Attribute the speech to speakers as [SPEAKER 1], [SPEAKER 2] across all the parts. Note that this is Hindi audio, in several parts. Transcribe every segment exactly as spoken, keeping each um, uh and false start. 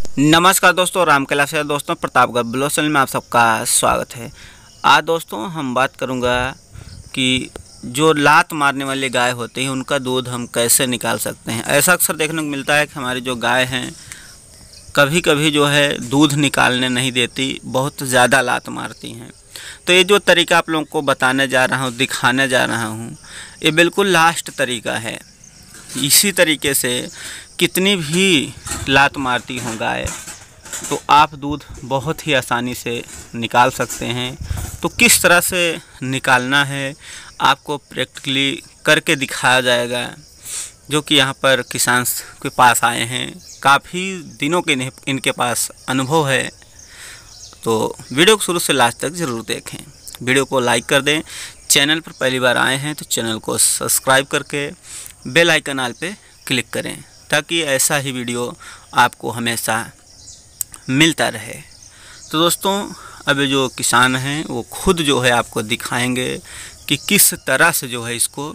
[SPEAKER 1] नमस्कार दोस्तों, राम कैलाश है दोस्तों। प्रतापगढ़ ब्लॉग चैनल में आप सबका स्वागत है। आज दोस्तों हम बात करूंगा कि जो लात मारने वाली गाय होती है उनका दूध हम कैसे निकाल सकते हैं। ऐसा अक्सर देखने को मिलता है कि हमारी जो गाय हैं कभी कभी जो है दूध निकालने नहीं देती, बहुत ज़्यादा लात मारती हैं। तो ये जो तरीका आप लोगों को बताने जा रहा हूँ, दिखाने जा रहा हूँ, ये बिल्कुल लास्ट तरीका है। इसी तरीके से कितनी भी लात मारती हों गाय, तो आप दूध बहुत ही आसानी से निकाल सकते हैं। तो किस तरह से निकालना है आपको प्रैक्टिकली करके दिखाया जाएगा, जो कि यहाँ पर किसान के पास आए हैं, काफ़ी दिनों के इनके पास अनुभव है। तो वीडियो को शुरू से लास्ट तक ज़रूर देखें। वीडियो को लाइक कर दें। चैनल पर पहली बार आए हैं तो चैनल को सब्सक्राइब करके बेल आइकन आल पे क्लिक करें, ताकि ऐसा ही वीडियो आपको हमेशा मिलता रहे। तो दोस्तों, अब जो किसान हैं वो खुद जो है आपको दिखाएंगे कि किस तरह से जो है इसको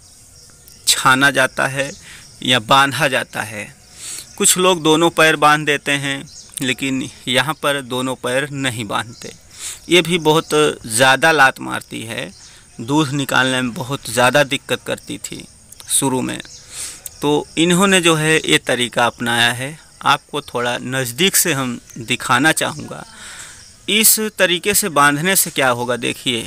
[SPEAKER 1] छाना जाता है या बांधा जाता है। कुछ लोग दोनों पैर बांध देते हैं, लेकिन यहाँ पर दोनों पैर नहीं बांधते। ये भी बहुत ज़्यादा लात मारती है, दूध निकालने में बहुत ज़्यादा दिक्कत करती थी शुरू में। तो इन्होंने जो है ये तरीका अपनाया है। आपको थोड़ा नज़दीक से हम दिखाना चाहूँगा। इस तरीके से बांधने से क्या होगा, देखिए,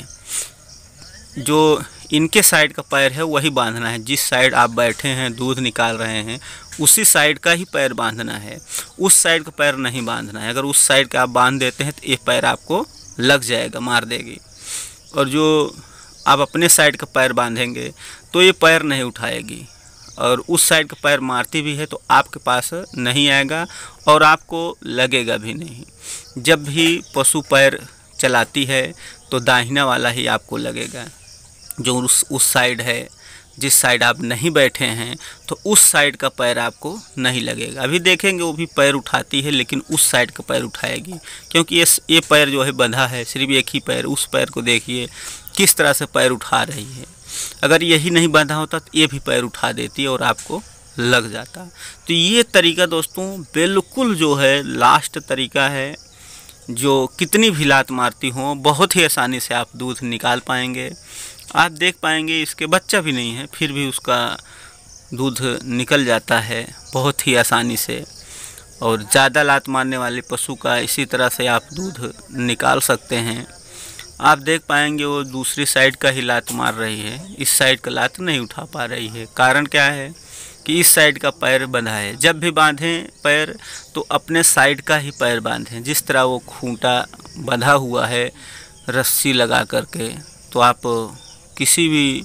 [SPEAKER 1] जो इनके साइड का पैर है वही बांधना है। जिस साइड आप बैठे हैं दूध निकाल रहे हैं उसी साइड का ही पैर बांधना है, उस साइड का पैर नहीं बांधना है। अगर उस साइड का आप बांध देते हैं तो ये पैर आपको लग जाएगा, मार देगी। और जो आप अपने साइड का पैर बांधेंगे तो ये पैर नहीं उठाएगी, और उस साइड का पैर मारती भी है तो आपके पास नहीं आएगा और आपको लगेगा भी नहीं। जब भी पशु पैर चलाती है तो दाहिना वाला ही आपको लगेगा, जो उस उस साइड है। जिस साइड आप नहीं बैठे हैं तो उस साइड का पैर आपको नहीं लगेगा। अभी देखेंगे वो भी पैर उठाती है, लेकिन उस साइड का पैर उठाएगी, क्योंकि ये ये पैर जो है बंधा है, सिर्फ एक ही पैर। उस पैर को देखिए किस तरह से पैर उठा रही है। अगर यही नहीं बंधा होता तो ये भी पैर उठा देती और आपको लग जाता। तो ये तरीका दोस्तों बिल्कुल जो है लास्ट तरीका है, जो कितनी भी लात मारती हो बहुत ही आसानी से आप दूध निकाल पाएंगे। आप देख पाएंगे इसके बच्चा भी नहीं है, फिर भी उसका दूध निकल जाता है बहुत ही आसानी से। और ज़्यादा लात मारने वाले पशु का इसी तरह से आप दूध निकाल सकते हैं। आप देख पाएंगे वो दूसरी साइड का ही लात मार रही है, इस साइड का लात नहीं उठा पा रही है। कारण क्या है कि इस साइड का पैर बंधा है। जब भी बांधें पैर तो अपने साइड का ही पैर बांधें। जिस तरह वो खूंटा बंधा हुआ है रस्सी लगा करके, तो आप किसी भी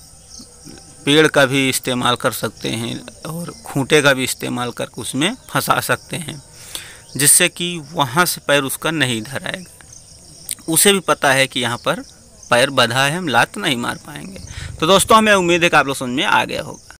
[SPEAKER 1] पेड़ का भी इस्तेमाल कर सकते हैं और खूंटे का भी इस्तेमाल करके उसमें फंसा सकते हैं, जिससे कि वहाँ से पैर उसका नहीं इधर आएगा। उसे भी पता है कि यहाँ पर पैर बंधा है, हम लात नहीं मार पाएंगे। तो दोस्तों, हमें उम्मीद है कि आप लोग समझ में आ गया होगा।